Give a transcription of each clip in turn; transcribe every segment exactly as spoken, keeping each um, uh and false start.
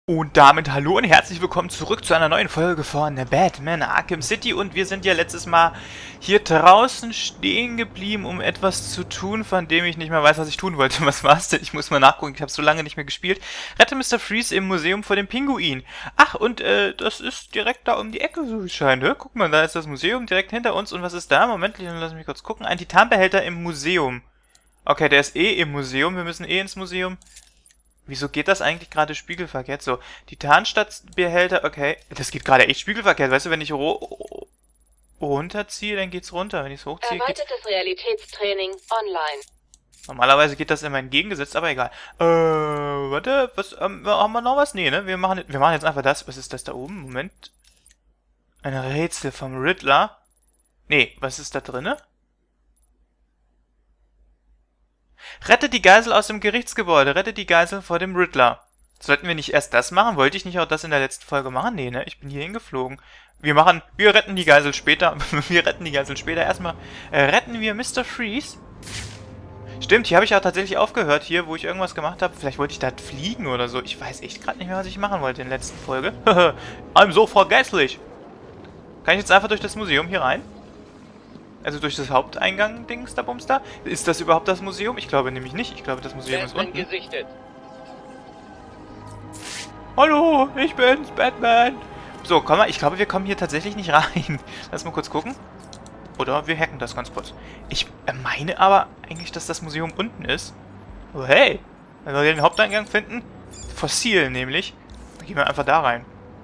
Und damit hallo und herzlich willkommen zurück zu einer neuen Folge von Batman Arkham City. Und wir sind ja letztes Mal hier draußen stehen geblieben, um etwas zu tun, von dem ich nicht mehr weiß, was ich tun wollte. Was war's denn? Ich muss mal nachgucken, ich habe so lange nicht mehr gespielt. Rette Mister Freeze im Museum vor dem Pinguin. Ach, und äh, das ist direkt da um die Ecke, so wie es scheint. Ne? Guck mal, da ist das Museum direkt hinter uns. Und was ist da? Moment, lass mich kurz gucken. Ein Titanbehälter im Museum. Okay, der ist eh im Museum. Wir müssen eh ins Museum. Wieso geht das eigentlich gerade spiegelverkehrt? So, Titanstadtbehälter, okay. Das geht gerade echt spiegelverkehrt. Weißt du, wenn ich runterziehe, dann geht's runter. Wenn ich es hochziehe, geht's... Erweitertes Realitätstraining online. Normalerweise geht das immer entgegengesetzt, aber egal. Äh, warte, was, ähm, haben wir noch was? Nee, ne? Wir machen, wir machen jetzt einfach das. Was ist das da oben? Moment. Ein Rätsel vom Riddler. Nee, was ist da drinne? Rettet die Geisel aus dem Gerichtsgebäude. Rettet die Geisel vor dem Riddler. Sollten wir nicht erst das machen? Wollte ich nicht auch das in der letzten Folge machen? Nee, ne? Ich bin hier hingeflogen. Wir machen... Wir retten die Geisel später. wir retten die Geisel später. Erstmal äh, retten wir Mister Freeze. Stimmt, hier habe ich ja tatsächlich aufgehört. Hier, wo ich irgendwas gemacht habe. Vielleicht wollte ich da fliegen oder so. Ich weiß echt gerade nicht mehr, was ich machen wollte in der letzten Folge. I'm so vergesslich. Kann ich jetzt einfach durch das Museum hier rein? Also durch das Haupteingang-Dings da Bums da? Ist das überhaupt das Museum? Ich glaube nämlich nicht. Ich glaube, das Museum ist unten. Gesichtet. Hallo, ich bin's, Batman. So, komm mal. Ich glaube, wir kommen hier tatsächlich nicht rein. Lass mal kurz gucken. Oder wir hacken das ganz kurz. Ich meine aber eigentlich, dass das Museum unten ist. Oh, hey. Wenn wir den Haupteingang finden, Fossil nämlich, dann gehen wir einfach da rein.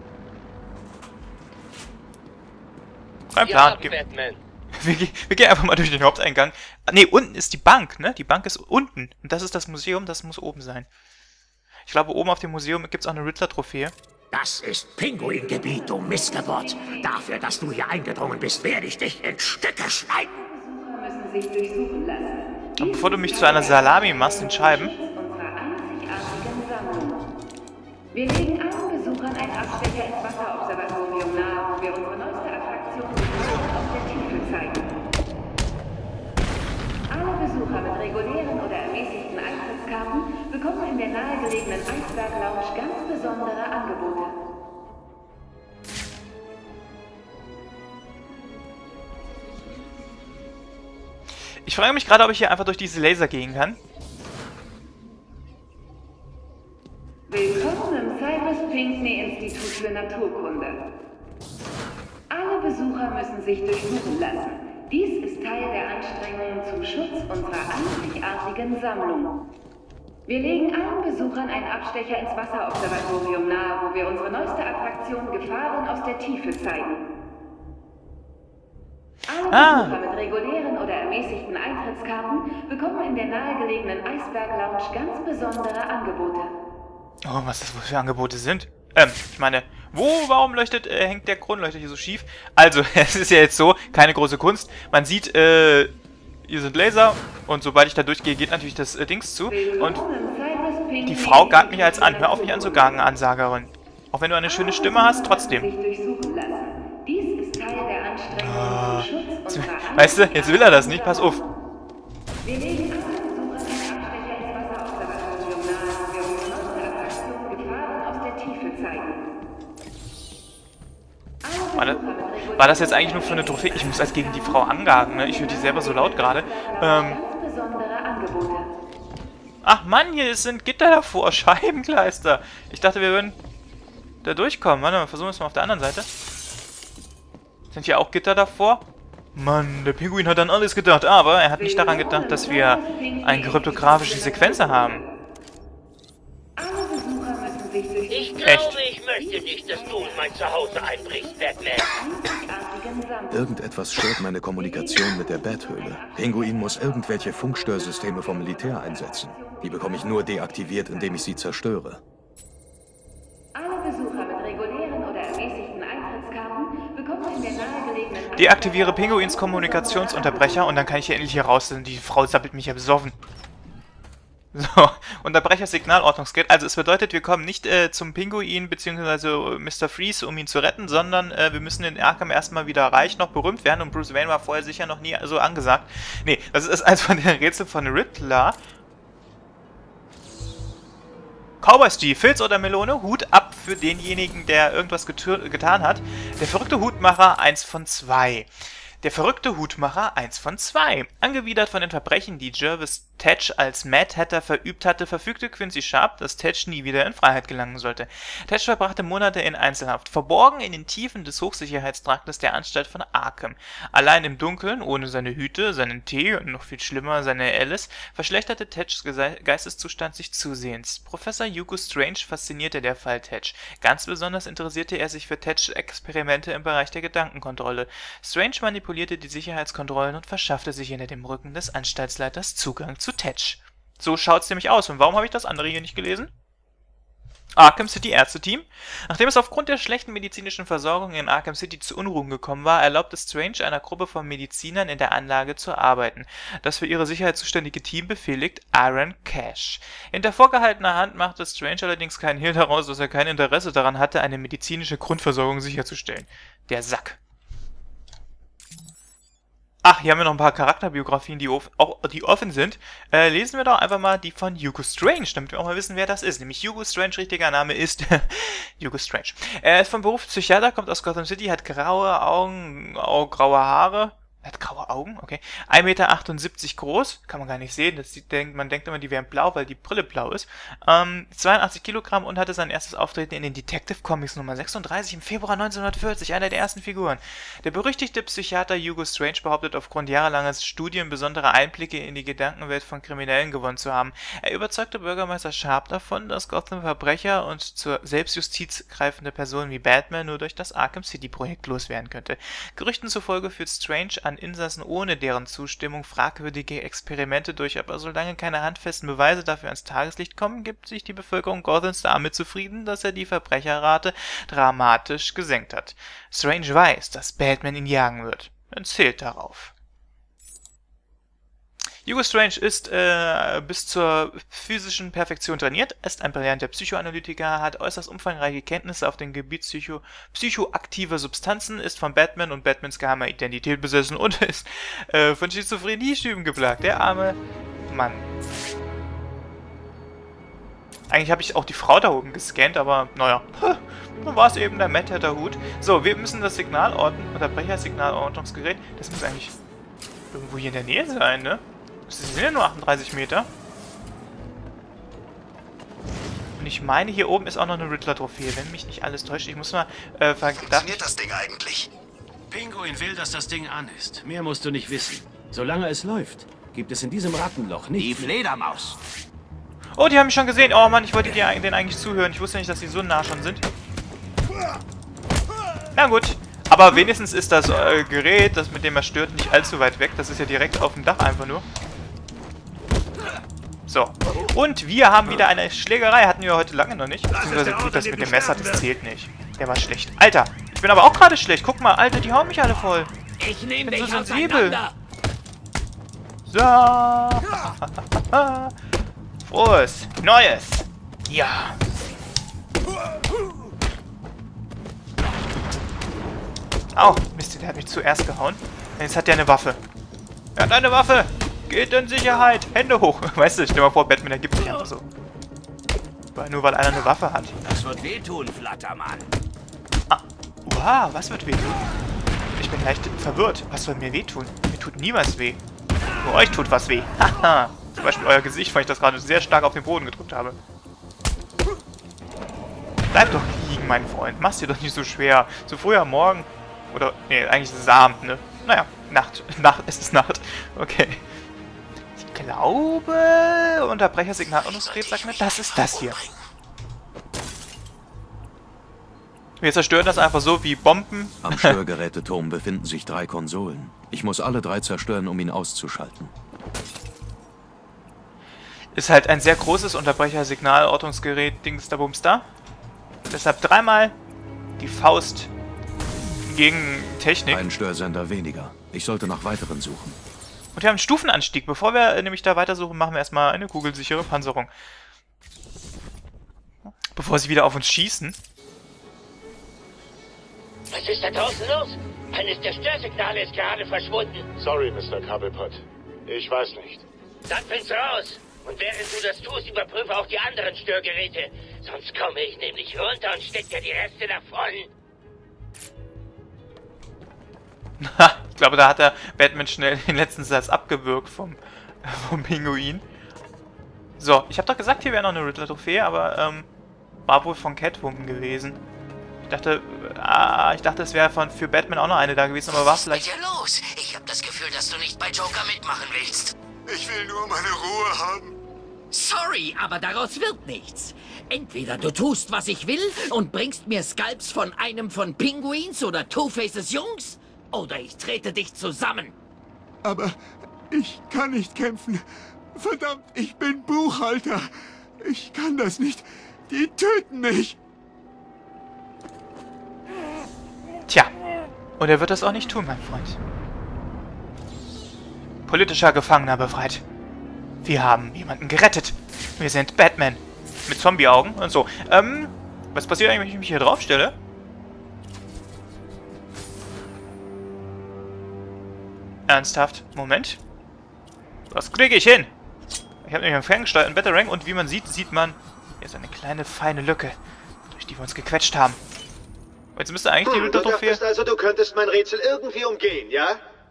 Kein Plan. Ja, Batman. Wir, wir gehen einfach mal durch den Haupteingang. Ne, unten ist die Bank, ne? Die Bank ist unten. Und das ist das Museum, das muss oben sein. Ich glaube, oben auf dem Museum gibt es auch eine Riddler-Trophäe. Das ist Pinguingebiet, du Missgeburt. Dafür, dass du hier eingedrungen bist, werde ich dich in Stücke schneiden. Müssen sich durchsuchen lassen. Aber bevor du mich zu einer Salami machst in Scheiben... Unserer einzigartigen Sammlung. Wir legen allen Besuchern einen Abstecher ins Wasserobservatorium nahe, wo wir unsere neueste Attraktion aus der Tiefe zeigen. Alle Besucher mit regulären oder ermäßigten Eintrittskarten bekommen in der nahegelegenen Eisberg-Lounge ganz besondere Angebote. Ich frage mich gerade, ob ich hier einfach durch diese Laser gehen kann. Willkommen im Cyrus Pinckney Institut für Naturkunde. Alle Besucher müssen sich durchsuchen lassen. Dies ist Teil der Anstrengungen zum Schutz unserer einzigartigen Sammlung. Wir legen allen Besuchern einen Abstecher ins Wasserobservatorium nahe, wo wir unsere neueste Attraktion Gefahren aus der Tiefe zeigen. Alle Ah. Besucher mit regulären oder ermäßigten Eintrittskarten bekommen in der nahegelegenen Eisberg-Lounge ganz besondere Angebote. Oh, was das wohl für Angebote sind? Ähm, ich meine, wo, warum leuchtet, äh, hängt der Kronleuchter hier so schief? Also, es ist ja jetzt so, keine große Kunst. Man sieht, äh, hier sind Laser und sobald ich da durchgehe, geht natürlich das äh, Dings zu. Und die Frau gagt mich als an. Hör auf mich anzugagen, Ansagerin. Auch wenn du eine schöne Stimme hast, trotzdem. Dies ist Teil der Anstrengungen zum Schutz unserer Weißt du, jetzt will er das nicht, pass auf. Wir legen alle Besucher einen Abstecher ins Wasserobservatorium nahe, wo wir unsere neueste Attraktion Gefahren aus der Tiefe zeigen. War das, war das jetzt eigentlich nur für eine Trophäe? Ich muss als gegen die Frau angagen, ne? Ich höre die selber so laut gerade. Ähm, Ganz besondere Angebote. ach Mann, hier sind Gitter davor, Scheibenkleister. Ich dachte, wir würden da durchkommen. Warte mal, versuchen wir es mal auf der anderen Seite. Sind hier auch Gitter davor? Mann, der Pinguin hat an alles gedacht, aber er hat nicht daran gedacht, dass wir eine kryptografische Sequenz haben. Alle Besucher müssen sich durch die Ich glaube, Echt? ich möchte nicht, dass du in mein Zuhause einbrichst, Batman. einzigartigen Sammlung. Irgendetwas stört meine Kommunikation mit der Bat-Höhle. Pinguin muss irgendwelche Funkstörsysteme vom Militär einsetzen. Die bekomme ich nur deaktiviert, indem ich sie zerstöre. Alle Besucher mit regulären oder ermäßigten Eintrittskarten bekommen in der nahegelegenen... Deaktiviere Pinguins Kommunikationsunterbrecher und dann kann ich hier endlich hier raus, denn die Frau sappelt mich ja besoffen. So, Unterbrecher Signalordnungsgerät. Also es bedeutet, wir kommen nicht äh, zum Pinguin bzw. Mister Freeze, um ihn zu retten, sondern äh, wir müssen in Arkham erstmal wieder reich noch berühmt werden und Bruce Wayne war vorher sicher noch nie so angesagt. Nee, das ist eins von den Rätseln von Riddler. Cowboy-Steve, Filz oder Melone, Hut ab für denjenigen, der irgendwas getan hat. Der verrückte Hutmacher, eins von zwei. Der verrückte Hutmacher, eins von zwei. Angewidert von den Verbrechen, die Jervis Tetch als Mad Hatter verübt hatte, verfügte Quincy Sharp, dass Tetch nie wieder in Freiheit gelangen sollte. Tetch verbrachte Monate in Einzelhaft, verborgen in den Tiefen des Hochsicherheitstraktes der Anstalt von Arkham. Allein im Dunkeln, ohne seine Hüte, seinen Tee und noch viel schlimmer seine Alice, verschlechterte Tetchs Geisteszustand sich zusehends. Professor Hugo Strange faszinierte der Fall Tetch. Ganz besonders interessierte er sich für Tetchs Experimente im Bereich der Gedankenkontrolle. Strange manipulierte die Sicherheitskontrollen und verschaffte sich hinter dem Rücken des Anstaltsleiters Zugang zu Tetch. So schaut's nämlich aus. Und warum habe ich das andere hier nicht gelesen? Arkham City Ärzteteam. Nachdem es aufgrund der schlechten medizinischen Versorgung in Arkham City zu Unruhen gekommen war, erlaubte Strange einer Gruppe von Medizinern in der Anlage zu arbeiten. Das für ihre Sicherheit zuständige Team befehligt Aaron Cash. Hinter vorgehaltener Hand machte Strange allerdings keinen Hehl daraus, dass er kein Interesse daran hatte, eine medizinische Grundversorgung sicherzustellen. Der Sack. Ach, hier haben wir noch ein paar Charakterbiografien, die, off auch, die offen sind. Äh, lesen wir doch einfach mal die von Hugo Strange, damit wir auch mal wissen, wer das ist. Nämlich Hugo Strange, richtiger Name ist Hugo Strange. Er ist vom Beruf Psychiater, kommt aus Gotham City, hat graue Augen, auch graue Haare. Er hat graue Augen, okay. ein Meter achtundsiebzig groß, kann man gar nicht sehen. Das sieht, denkt, man denkt immer, die wären blau, weil die Brille blau ist. Ähm, zweiundachtzig Kilogramm und hatte sein erstes Auftreten in den Detective Comics Nummer sechsunddreißig im Februar neunzehnhundertvierzig, einer der ersten Figuren. Der berüchtigte Psychiater Hugo Strange behauptet, aufgrund jahrelanger Studien besondere Einblicke in die Gedankenwelt von Kriminellen gewonnen zu haben. Er überzeugte Bürgermeister Sharp davon, dass Gotham Verbrecher und zur Selbstjustiz greifende Personen wie Batman nur durch das Arkham City Projekt loswerden könnte. Gerüchten zufolge führt Strange an Insassen ohne deren Zustimmung fragwürdige Experimente durch, aber solange keine handfesten Beweise dafür ans Tageslicht kommen, gibt sich die Bevölkerung Gothams damit zufrieden, dass er die Verbrecherrate dramatisch gesenkt hat. Strange weiß, dass Batman ihn jagen wird und zählt darauf. Hugo Strange ist äh, bis zur physischen Perfektion trainiert, ist ein brillanter Psychoanalytiker, hat äußerst umfangreiche Kenntnisse auf dem Gebiet psycho psychoaktiver Substanzen, ist von Batman und Batmans geheimer Identität besessen und ist äh, von Schizophrenie-Schüben geplagt. Der arme Mann. Eigentlich habe ich auch die Frau da oben gescannt, aber naja, dann war es eben der Mad Hatter Hut. So, wir müssen das Signal orten, Unterbrecher-Signalortungsgerät, das muss eigentlich irgendwo hier in der Nähe sein, ne? Das sind ja nur achtunddreißig Meter. Und ich meine, hier oben ist auch noch eine Riddler-Trophäe, wenn mich nicht alles täuscht. Ich muss mal äh, Wie funktioniert das Ding eigentlich? Pinguin will, dass das Ding an ist. Mehr musst du nicht wissen. Solange es läuft, gibt es in diesem Rattenloch nicht... Die Fledermaus. Oh, die haben mich schon gesehen. Oh Mann, ich wollte dir denen eigentlich zuhören. Ich wusste nicht, dass die so nah schon sind. Na gut. Aber wenigstens ist das äh, Gerät, das mit dem er stört, nicht allzu weit weg. Das ist ja direkt auf dem Dach einfach nur. So. Und wir haben wieder eine Schlägerei. Hatten wir heute lange noch nicht. Beziehungsweise gut, das mit dem Messer, das zählt nicht. Der war schlecht. Alter, ich bin aber auch gerade schlecht. Guck mal, Alter, die hauen mich alle voll. Ich nehme bin dich so sensibel. So. Frohes Neues. Ja. Au, Mist, der hat mich zuerst gehauen. Jetzt hat der eine Waffe. Er hat eine Waffe. Geht in Sicherheit. Hände hoch. Weißt du, stell dir mal vor, Batman ergibt sich einfach so. Weil, nur weil einer eine Waffe hat. Das wird wehtun, Flattermann. Ah, wow, was wird wehtun? Ich bin leicht verwirrt. Was soll mir wehtun? Mir tut niemals weh. Nur euch tut was weh. Haha. Zum Beispiel euer Gesicht, weil ich das gerade sehr stark auf den Boden gedrückt habe. Bleib doch liegen, mein Freund. Mach's dir doch nicht so schwer. So früh am Morgen. Oder, nee, eigentlich ist es Abend, ne? Naja, Nacht. Nacht, es ist Nacht. Okay. Ich glaube, Unterbrechersignalordnungsgerät sagt mir, das ist das hier. Wir zerstören das einfach so wie Bomben. Am Störgeräteturm befinden sich drei Konsolen. Ich muss alle drei zerstören, um ihn auszuschalten. Ist halt ein sehr großes Unterbrechersignalortungsgerät, Dings da Bums da. Deshalb dreimal die Faust gegen Technik. Ein Störsender weniger. Ich sollte nach weiteren suchen. Und wir haben einen Stufenanstieg. Bevor wir nämlich da weitersuchen, machen wir erstmal eine kugelsichere Panzerung. Bevor sie wieder auf uns schießen. Was ist da draußen los? Eines der Störsignale ist gerade verschwunden. Sorry, Mister Cobblepot. Ich weiß nicht. Dann find's raus. Und während du das tust, überprüfe auch die anderen Störgeräte. Sonst komme ich nämlich runter und steck dir die Reste davon. Ich glaube, da hat der Batman schnell den letzten Satz abgewürgt vom, vom Pinguin. So, ich habe doch gesagt, hier wäre noch eine Riddler-Trophäe, aber ähm, war wohl von Catwoman gewesen. Ich dachte, ah, ich dachte, es wäre von für Batman auch noch eine da gewesen, aber war vielleicht... Was ist mit dir los? Ich habe das Gefühl, dass du nicht bei Joker mitmachen willst. Ich will nur meine Ruhe haben. Sorry, aber daraus wird nichts. Entweder du tust, was ich will und bringst mir Skalps von einem von Pinguins oder Two-Faces Jungs, oder ich trete dich zusammen. Aber ich kann nicht kämpfen. Verdammt, ich bin Buchhalter. Ich kann das nicht. Die töten mich. Tja, und er wird das auch nicht tun, mein Freund. Politischer Gefangener befreit. Wir haben jemanden gerettet. Wir sind Batman. Mit Zombie-Augen und so. Ähm, was passiert eigentlich, wenn ich mich hier drauf stelle? Ernsthaft? Moment. Was kriege ich hin? Ich habe nämlich einen ferngesteuerten Batarang und wie man sieht, sieht man... Hier ist eine kleine, feine Lücke, durch die wir uns gequetscht haben. Jetzt müsste eigentlich die hm, Riddler-Trophäe... Du dachtest also, du könntest mein Rätsel irgendwie umgehen, ja?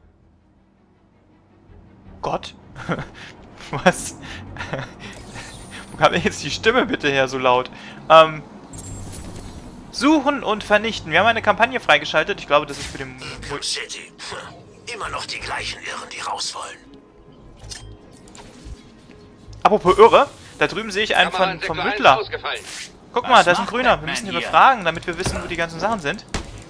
Gott? Was? Wo kam denn jetzt die Stimme bitte her so laut? Ähm... Suchen und vernichten. Wir haben eine Kampagne freigeschaltet. Ich glaube, das ist für den... City. Immer noch die gleichen Irren, die raus wollen. Apropos Irre, da drüben sehe ich einen von, vom Riddler. Guck mal, da ist ein Grüner. Wir müssen ihn befragen, damit wir wissen, wo die ganzen Sachen sind.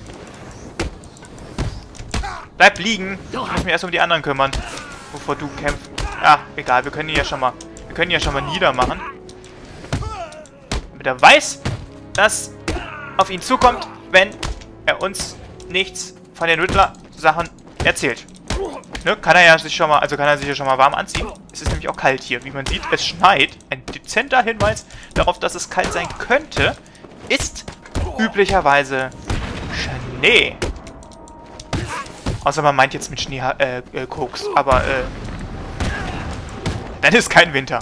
Bleib liegen. Ich muss mich erst um die anderen kümmern, bevor du kämpfst. Ja, egal, wir können ihn ja schon mal, wir können ihn ja schon mal niedermachen. Damit er weiß, dass auf ihn zukommt, wenn er uns nichts von den Riddler-Sachen erzählt. Ne, kann er ja sich schon mal, also kann er sich ja schon mal warm anziehen. Es ist nämlich auch kalt hier. Wie man sieht, es schneit. Ein dezenter Hinweis darauf, dass es kalt sein könnte, ist üblicherweise Schnee. Außer man meint jetzt mit Schnee äh, äh, Koks. Aber äh, dann ist kein Winter.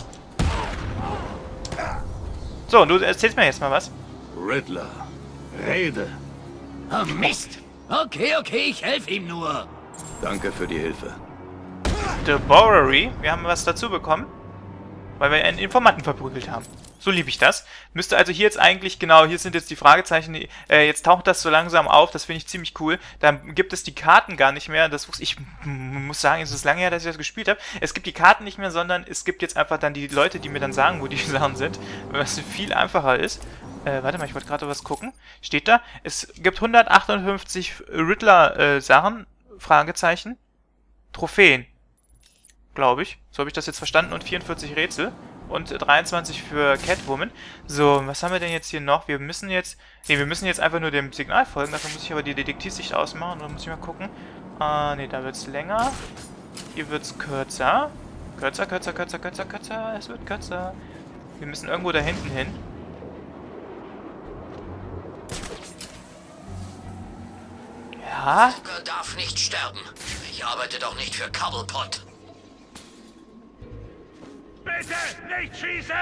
So, und du erzählst mir jetzt mal was. Riddler, rede. Oh Mist. Okay, okay, ich helfe ihm nur. Danke für die Hilfe. The Bowery. Wir haben was dazu bekommen, weil wir einen Informanten verprügelt haben. So liebe ich das. Müsste also hier jetzt eigentlich, genau, hier sind jetzt die Fragezeichen, die, äh, jetzt taucht das so langsam auf, das finde ich ziemlich cool. Dann gibt es die Karten gar nicht mehr, das wusste ich, muss sagen, es ist lange her, dass ich das gespielt habe. Es gibt die Karten nicht mehr, sondern es gibt jetzt einfach dann die Leute, die mir dann sagen, wo die Sachen sind, was viel einfacher ist. Äh, warte mal, ich wollte gerade was gucken. Steht da, es gibt hundertachtundfünfzig Riddler-Sachen, Fragezeichen, Trophäen, glaube ich. So habe ich das jetzt verstanden und vierundvierzig Rätsel. Und dreiundzwanzig für Catwoman. So, was haben wir denn jetzt hier noch? Wir müssen jetzt... Ne, wir müssen jetzt einfach nur dem Signal folgen. Dafür muss ich aber die Detektivsicht ausmachen. Und dann muss ich mal gucken. Ah, ne, da wird es länger. Hier wird es kürzer. Kürzer, kürzer, kürzer, kürzer, kürzer. Es wird kürzer. Wir müssen irgendwo da hinten hin. Ja? Joker darf nicht sterben. Ich arbeite doch nicht für Cobblepot. Bitte nicht schießen!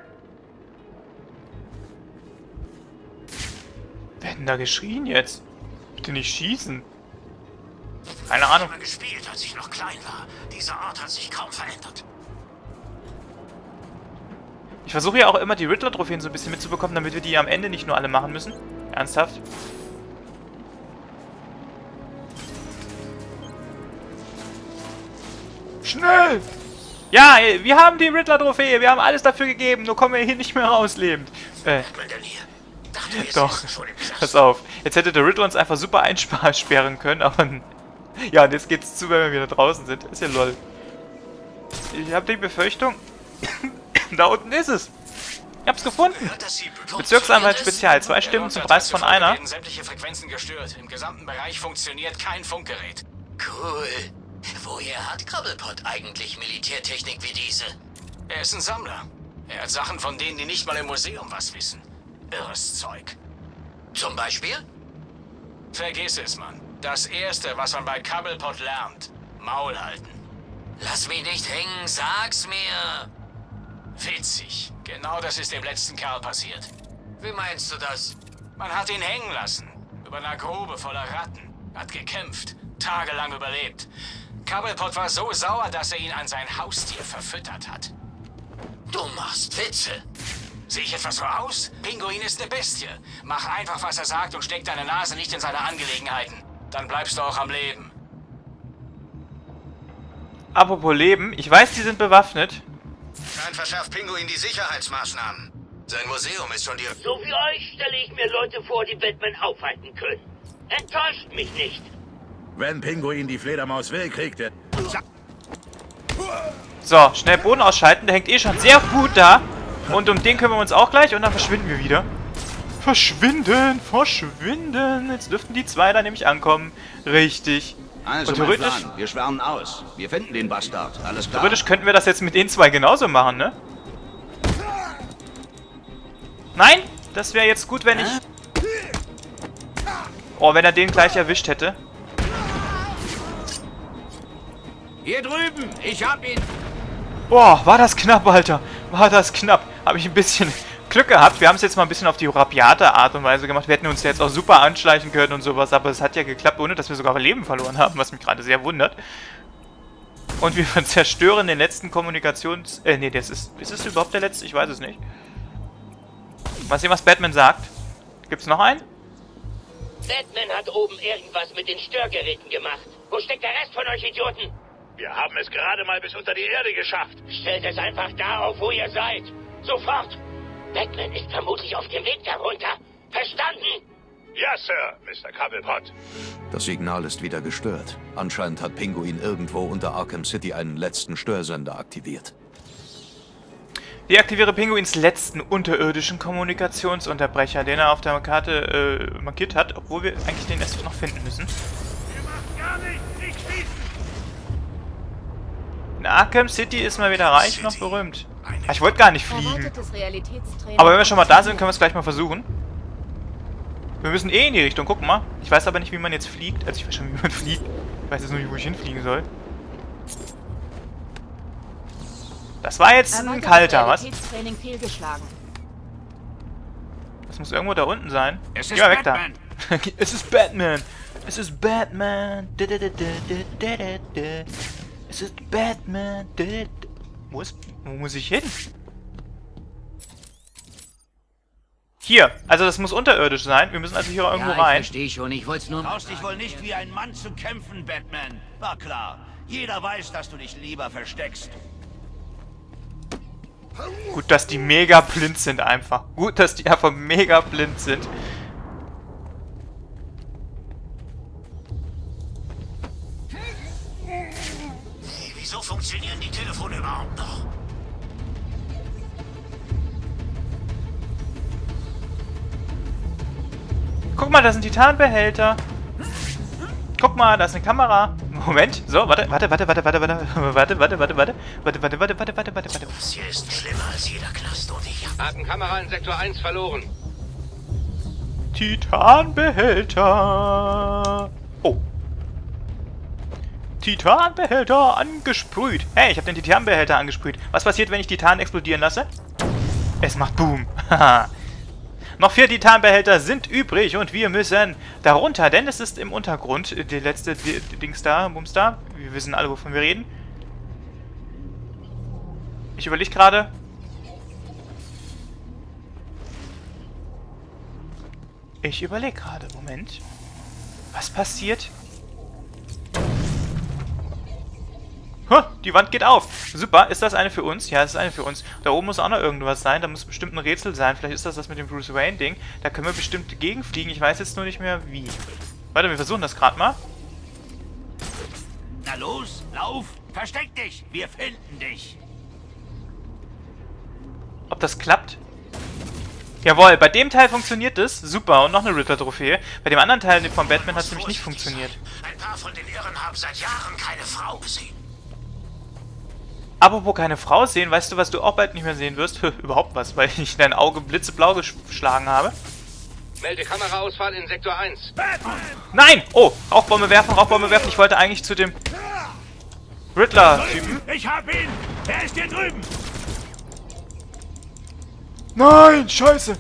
Wer hat denn da geschrien jetzt? Bitte nicht schießen. Keine Ahnung. Ich habe gespielt, als ich noch klein war. Diese Art hat sich kaum verändert. Ich versuche ja auch immer die Riddler-Trophäen so ein bisschen mitzubekommen, damit wir die am Ende nicht nur alle machen müssen. Ernsthaft? Schnell! Ja, wir haben die Riddler-Trophäe, wir haben alles dafür gegeben, nur kommen wir hier nicht mehr raus lebend. Äh, doch, pass auf. Jetzt hätte der Riddler uns einfach super einsperren können, aber... Ja, und jetzt geht's zu, wenn wir wieder draußen sind. Ist ja lol. Ich habe die Befürchtung... Da unten ist es. Ich hab's gefunden. Bezirksanwalt Spezial, zwei Stimmen zum Preis von einer. Sämtliche Frequenzen gestört. Im gesamten Bereich funktioniert kein Funkgerät. Cool. Woher hat Cobblepot eigentlich Militärtechnik wie diese? Er ist ein Sammler. Er hat Sachen, von denen die nicht mal im Museum was wissen. Irres Zeug. Zum Beispiel? Vergiss es, Mann. Das Erste, was man bei Cobblepot lernt. Maul halten. Lass mich nicht hängen, sag's mir. Witzig. Genau das ist dem letzten Kerl passiert. Wie meinst du das? Man hat ihn hängen lassen. Über einer Grube voller Ratten. Hat gekämpft. Tagelang überlebt. Cobblepot war so sauer, dass er ihn an sein Haustier verfüttert hat. Du machst Witze. Sehe ich etwa so aus? Pinguin ist eine Bestie. Mach einfach, was er sagt und steck deine Nase nicht in seine Angelegenheiten. Dann bleibst du auch am Leben. Apropos Leben, ich weiß, die sind bewaffnet. Dann verschafft Pinguin die Sicherheitsmaßnahmen. Sein Museum ist schon die... So wie euch stelle ich mir Leute vor, die Batman aufhalten können. Enttäuscht mich nicht. Wenn Pinguin die Fledermaus will, kriegt er... So, schnell Boden ausschalten. Der hängt eh schon sehr gut da. Und um den kümmern wir uns auch gleich und dann verschwinden wir wieder. Verschwinden, verschwinden. Jetzt dürften die zwei da nämlich ankommen. Richtig. Also, und theoretisch, mein Plan. Wir schwärmen aus. Wir finden den Bastard. Alles klar? Theoretisch könnten wir das jetzt mit den zwei genauso machen, ne? Nein, das wäre jetzt gut, wenn ich... Oh, wenn er den gleich erwischt hätte. Hier drüben, ich hab ihn. Boah, war das knapp, Alter. War das knapp. Habe ich ein bisschen Glück gehabt. Wir haben es jetzt mal ein bisschen auf die rabiate Art und Weise gemacht. Wir hätten uns jetzt auch super anschleichen können und sowas, aber es hat ja geklappt, ohne dass wir sogar Leben verloren haben, was mich gerade sehr wundert. Und wir zerstören den letzten Kommunikations... Äh, nee, das ist... Ist es überhaupt der letzte? Ich weiß es nicht. Mal sehen, was Batman sagt. Gibt's noch einen? Batman hat oben irgendwas mit den Störgeräten gemacht. Wo steckt der Rest von euch Idioten? Wir haben es gerade mal bis unter die Erde geschafft. Stellt es einfach da auf, wo ihr seid. Sofort. Batman ist vermutlich auf dem Weg darunter. Verstanden? Ja, Sir, Mister Cobblepot. Das Signal ist wieder gestört. Anscheinend hat Pinguin irgendwo unter Arkham City einen letzten Störsender aktiviert. Deaktiviere Pinguins letzten unterirdischen Kommunikationsunterbrecher, den er auf der Karte äh, markiert hat, obwohl wir eigentlich den erst noch finden müssen. In Arkham City ist mal weder reich noch berühmt. Ah, ich wollte gar nicht fliegen. Aber wenn wir schon mal da sind, können wir es gleich mal versuchen. Wir müssen eh in die Richtung, guck mal. Ich weiß aber nicht, wie man jetzt fliegt. Also ich weiß schon, wie man fliegt. Ich weiß jetzt nur nicht, wo ich hinfliegen soll. Das war jetzt ein kalter, was? Das muss irgendwo da unten sein. Es Geh ist mal weg Batman. da. Es ist Batman. Es ist Batman. Es ist Batman. Wo ist... Wo muss ich hin? Hier. Also das muss unterirdisch sein. Wir müssen also hier irgendwo ja, rein. Ich verstehe schon. Ich wollte es nur... Traust dich wohl nicht wie ein Mann zu kämpfen, Batman. War klar. Jeder weiß, dass du dich lieber versteckst. Gut, dass die mega blind sind einfach. Gut, dass die einfach mega blind sind. Wieso funktionieren die Telefone überhaupt noch? Guck mal, da sind Titanbehälter. Guck mal, da ist eine Kamera. Moment, so, warte, warte, warte, warte, warte, warte, warte, warte, warte, warte, warte, warte, warte, warte, warte, warte, warte. Das hier ist schlimmer als jeder Knast und ich hab... Haben Kamera in Sektor eins verloren. Titanbehälter. Oh. Titanbehälter angesprüht. Hey, ich habe den Titanbehälter angesprüht. Was passiert, wenn ich Titan explodieren lasse? Es macht Boom. Haha. Noch vier Titanbehälter sind übrig und wir müssen darunter, denn es ist im Untergrund die letzte die, die Dings da, Bums da. Wir wissen alle, wovon wir reden. Ich überlege gerade. Ich überlege gerade. Moment. Was passiert? Huh, die Wand geht auf. Super. Ist das eine für uns? Ja, das ist eine für uns. Da oben muss auch noch irgendwas sein. Da muss bestimmt ein Rätsel sein. Vielleicht ist das das mit dem Bruce Wayne-Ding. Da können wir bestimmt gegenfliegen. Ich weiß jetzt nur nicht mehr wie. Warte, wir versuchen das gerade mal. Na los, lauf! Versteck dich! Wir finden dich! Ob das klappt? Jawohl, bei dem Teil funktioniert es. Super. Und noch eine Ritter-Trophäe. Bei dem anderen Teil von Batman hat es nämlich nicht funktioniert. Ein paar von den Irren haben seit Jahren keine Frau gesehen. Apropos keine Frau sehen, weißt du, was du auch bald nicht mehr sehen wirst? Überhaupt was, weil ich dein Auge blitzeblau geschlagen habe. Melde Kameraausfall in Sektor eins. Nein! Oh, Rauchbombe werfen, Rauchbombe werfen. Ich wollte eigentlich zu dem Riddler-Typen. Ich hab ihn! Er ist hier drüben! Nein, scheiße.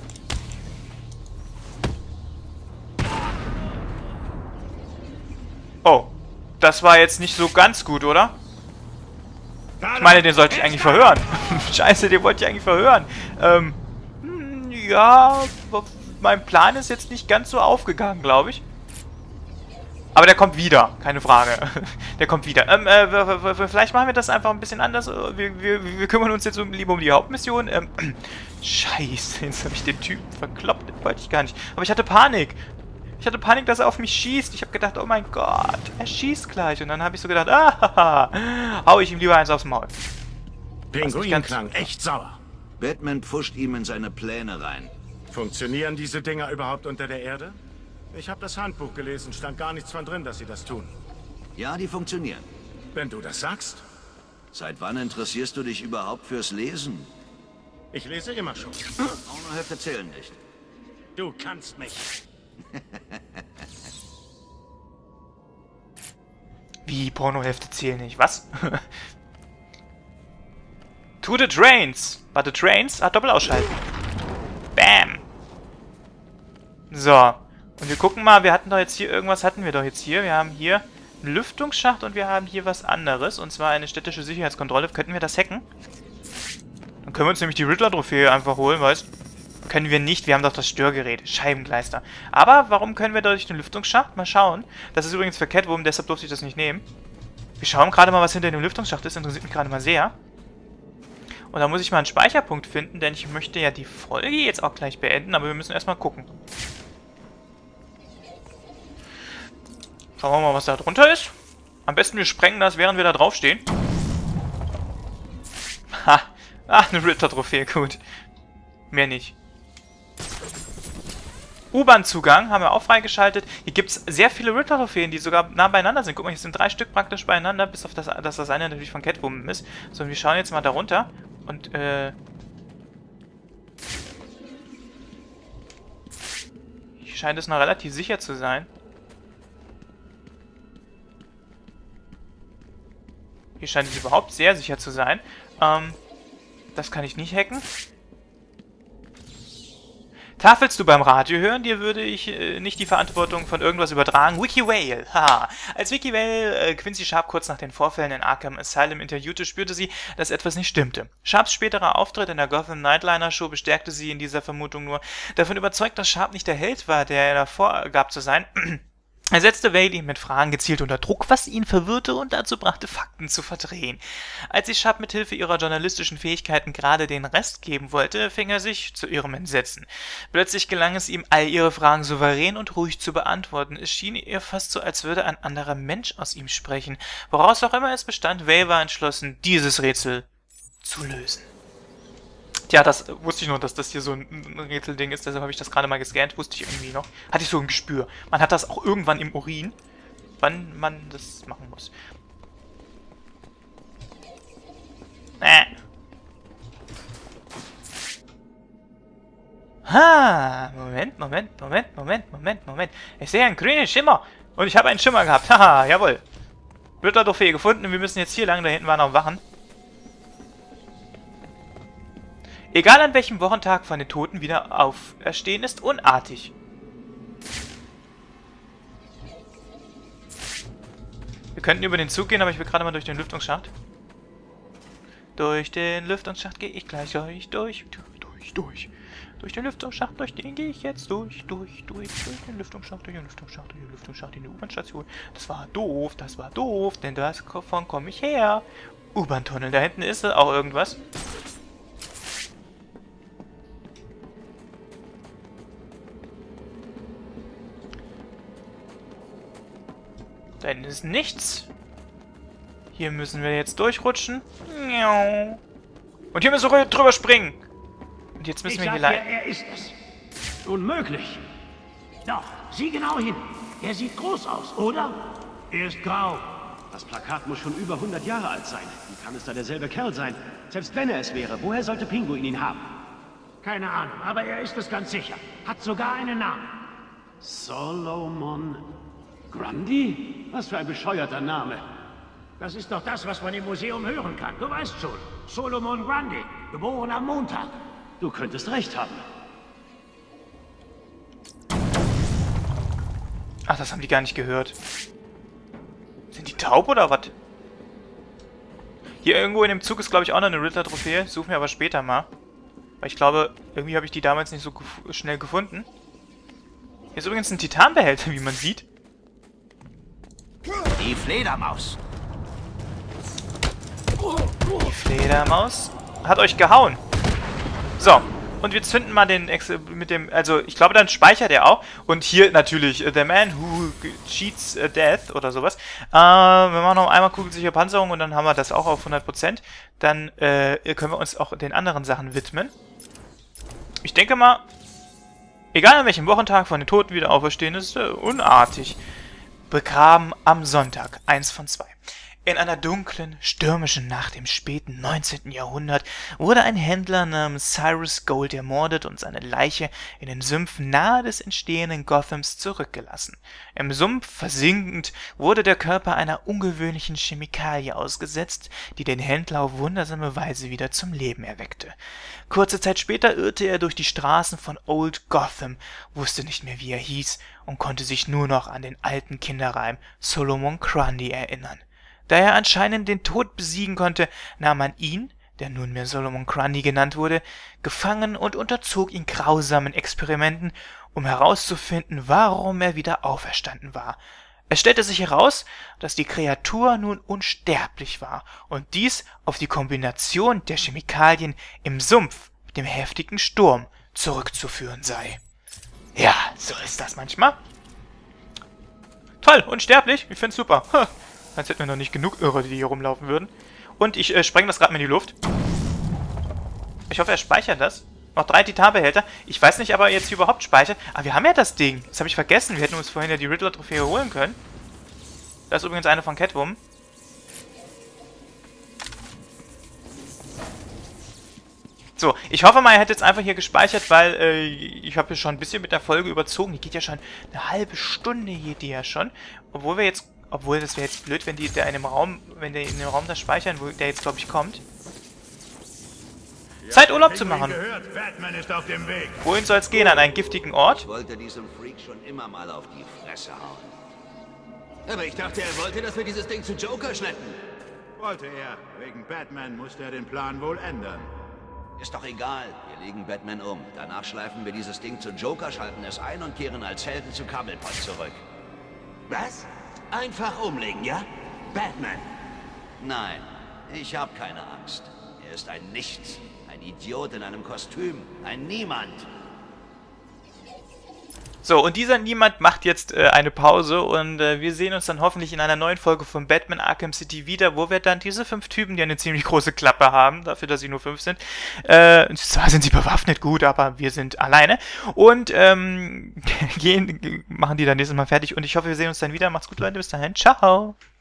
Oh, das war jetzt nicht so ganz gut, oder? Ich meine, den sollte ich eigentlich verhören. Scheiße, den wollte ich eigentlich verhören. Ähm, ja, mein Plan ist jetzt nicht ganz so aufgegangen, glaube ich. Aber der kommt wieder, keine Frage. Der kommt wieder. Ähm, äh, vielleicht machen wir das einfach ein bisschen anders. Wir, wir, wir kümmern uns jetzt um, lieber um die Hauptmission. Ähm, Scheiße, jetzt habe ich den Typen verkloppt. Das wollte ich gar nicht. Aber ich hatte Panik. Ich hatte Panik, dass er auf mich schießt. Ich habe gedacht, oh mein Gott, er schießt gleich. Und dann habe ich so gedacht, ah, hau ich ihm lieber eins aufs Maul. Pinguin klang echt sauer. Batman pfuscht ihm in seine Pläne rein. Funktionieren diese Dinger überhaupt unter der Erde? Ich habe das Handbuch gelesen, stand gar nichts von drin, dass sie das tun. Ja, die funktionieren. Wenn du das sagst. Seit wann interessierst du dich überhaupt fürs Lesen? Ich lese immer schon. Pornohefte zählen nicht. Du kannst mich. Wie, Pornohefte zählen nicht? Was? To the trains. Warte, Trains? Ah, Doppelausschalten. Bam. So. Und wir gucken mal, wir hatten doch jetzt hier, irgendwas hatten wir doch jetzt hier. Wir haben hier einen Lüftungsschacht und wir haben hier was anderes. Und zwar eine städtische Sicherheitskontrolle. Könnten wir das hacken? Dann können wir uns nämlich die Riddler-Trophäe einfach holen, weißt du? Können wir nicht, wir haben doch das Störgerät. Scheibengleister. Aber warum können wir durch den Lüftungsschacht? Mal schauen. Das ist übrigens für Catwoman, deshalb durfte ich das nicht nehmen. Wir schauen gerade mal, was hinter dem Lüftungsschacht ist. Interessiert mich gerade mal sehr. Und da muss ich mal einen Speicherpunkt finden, denn ich möchte ja die Folge jetzt auch gleich beenden, aber wir müssen erstmal gucken. Schauen wir mal, was da drunter ist. Am besten wir sprengen das, während wir da draufstehen. Ha! Ah, eine Ritter-Trophäe, gut. Mehr nicht. U-Bahn-Zugang haben wir auch freigeschaltet. Hier gibt es sehr viele Ritter-Trophäen, die sogar nah beieinander sind. Guck mal, hier sind drei Stück praktisch beieinander, bis auf das, dass das eine natürlich von Catwoman ist. So, und wir schauen jetzt mal da runter. Und, äh... hier scheint es noch relativ sicher zu sein. Hier scheint es überhaupt sehr sicher zu sein. Ähm, das kann ich nicht hacken. Tafelst du beim Radio hören? Dir würde ich äh, nicht die Verantwortung von irgendwas übertragen. Wiki Whale, haha. Als Wiki Whale äh, Quincy Sharp kurz nach den Vorfällen in Arkham Asylum interviewte, spürte sie, dass etwas nicht stimmte. Sharps späterer Auftritt in der Gotham Nightliner Show bestärkte sie in dieser Vermutung nur. Davon überzeugt, dass Sharp nicht der Held war, der er davor gab zu sein, er setzte Whale ihn mit Fragen gezielt unter Druck, was ihn verwirrte und dazu brachte, Fakten zu verdrehen. Als sie Sharp mit Hilfe ihrer journalistischen Fähigkeiten gerade den Rest geben wollte, fing er sich zu ihrem Entsetzen. Plötzlich gelang es ihm, all ihre Fragen souverän und ruhig zu beantworten. Es schien ihr fast so, als würde ein anderer Mensch aus ihm sprechen. Woraus auch immer es bestand, Whale war entschlossen, dieses Rätsel zu lösen. Tja, das wusste ich noch, dass das hier so ein Rätselding ist, deshalb habe ich das gerade mal gescannt, wusste ich irgendwie noch. Hatte ich so ein Gespür. Man hat das auch irgendwann im Urin, wann man das machen muss. Äh. Ha, Moment, Moment, Moment, Moment, Moment, Moment. Ich sehe einen grünen Schimmer und ich habe einen Schimmer gehabt. Haha, jawohl. Ritter-Trophäe gefunden, wir müssen jetzt hier lang, da hinten waren noch Wachen. Egal an welchem Wochentag von den Toten wieder auferstehen, ist unartig. Wir könnten über den Zug gehen, aber ich will gerade mal durch den Lüftungsschacht. Durch den Lüftungsschacht gehe ich gleich durch, durch, durch, durch. Durch den Lüftungsschacht, durch den gehe ich jetzt durch, durch, durch, durch den Lüftungsschacht, durch den Lüftungsschacht, durch den Lüftungsschacht in die U-Bahn-Station. Das war doof, das war doof, denn davon komme ich her. U-Bahn-Tunnel, da hinten ist auch irgendwas. Da hinten ist nichts. Hier müssen wir jetzt durchrutschen. Und hier müssen wir drüber springen. Und jetzt müssen ich wir hier sag leiten. dir, er ist es. Unmöglich. Doch, sieh genau hin. Er sieht groß aus, oder? Er ist grau. Das Plakat muss schon über hundert Jahre alt sein. Wie kann es da derselbe Kerl sein? Selbst wenn er es wäre, woher sollte Pinguin ihn haben? Keine Ahnung, aber er ist es ganz sicher. Hat sogar einen Namen. Solomon Grundy? Was für ein bescheuerter Name. Das ist doch das, was man im Museum hören kann. Du weißt schon. Solomon Grundy, geboren am Montag. Du könntest recht haben. Ach, das haben die gar nicht gehört. Sind die taub oder was? Hier irgendwo in dem Zug ist, glaube ich, auch noch eine Riddler-Trophäe. Suchen wir aber später mal. Weil ich glaube, irgendwie habe ich die damals nicht so gef schnell gefunden. Hier ist übrigens ein Titanbehälter, wie man sieht. Die Fledermaus. Die Fledermaus hat euch gehauen. So. Und wir zünden mal den Ex mit dem, also ich glaube, dann speichert er auch. Und hier natürlich uh, The Man Who Cheats uh, Death oder sowas. Äh, wir machen noch einmal kugelsichere Panzerung und dann haben wir das auch auf hundert Prozent. Dann äh, können wir uns auch den anderen Sachen widmen. Ich denke mal, egal an welchem Wochentag von den Toten wieder auferstehen, ist äh, unartig. Begraben am Sonntag, eins von zwei. In einer dunklen, stürmischen Nacht im späten neunzehnten Jahrhundert wurde ein Händler namens Cyrus Gold ermordet und seine Leiche in den Sümpfen nahe des entstehenden Gothams zurückgelassen. Im Sumpf versinkend wurde der Körper einer ungewöhnlichen Chemikalie ausgesetzt, die den Händler auf wundersame Weise wieder zum Leben erweckte. Kurze Zeit später irrte er durch die Straßen von Old Gotham, wusste nicht mehr, wie er hieß und konnte sich nur noch an den alten Kinderreim Solomon Grundy erinnern. Da er anscheinend den Tod besiegen konnte, nahm man ihn, der nunmehr Solomon Grundy genannt wurde, gefangen und unterzog ihn grausamen Experimenten, um herauszufinden, warum er wieder auferstanden war. Es stellte sich heraus, dass die Kreatur nun unsterblich war und dies auf die Kombination der Chemikalien im Sumpf mit dem heftigen Sturm zurückzuführen sei. Ja, so ist das manchmal. Toll, unsterblich, ich find's super. Als hätten wir noch nicht genug Irre, die hier rumlaufen würden. Und ich äh, spreng das gerade mal in die Luft. Ich hoffe, er speichert das. Noch drei Titanbehälter. Ich weiß nicht, ob er jetzt hier überhaupt speichert. Aber wir haben ja das Ding. Das habe ich vergessen. Wir hätten uns vorhin ja die Riddler-Trophäe holen können. Das ist übrigens eine von Catwoman. So, ich hoffe mal, er hätte jetzt einfach hier gespeichert, weil äh, ich habe hier schon ein bisschen mit der Folge überzogen. Die geht ja schon eine halbe Stunde, geht die ja schon. Obwohl wir jetzt... Obwohl, das wäre jetzt blöd, wenn die der in dem Raum, wenn der in dem Raum das speichern, wo der jetzt, glaube ich, kommt. Ja, Zeit, Urlaub zu machen. Gehört, Batman ist auf dem Weg. Wohin soll es gehen? An einen giftigen Ort? Ich wollte diesem Freak schon immer mal auf die Fresse hauen. Aber ich dachte, er wollte, dass wir dieses Ding zu Joker schleppen. Wollte er. Wegen Batman musste er den Plan wohl ändern. Ist doch egal. Wir legen Batman um. Danach schleifen wir dieses Ding zu Joker, schalten es ein und kehren als Helden zu Cobblepot zurück. Was? Einfach umlegen, ja? Batman. Nein, ich habe keine Angst. Er ist ein Nichts. Ein Idiot in einem Kostüm. Ein Niemand. So, und dieser Niemand macht jetzt äh, eine Pause und äh, wir sehen uns dann hoffentlich in einer neuen Folge von Batman Arkham City wieder, wo wir dann diese fünf Typen, die eine ziemlich große Klappe haben, dafür, dass sie nur fünf sind, äh, zwar sind sie bewaffnet, gut, aber wir sind alleine und ähm, gehen, machen die dann nächstes Mal fertig und ich hoffe, wir sehen uns dann wieder. Macht's gut, Leute, bis dahin, ciao!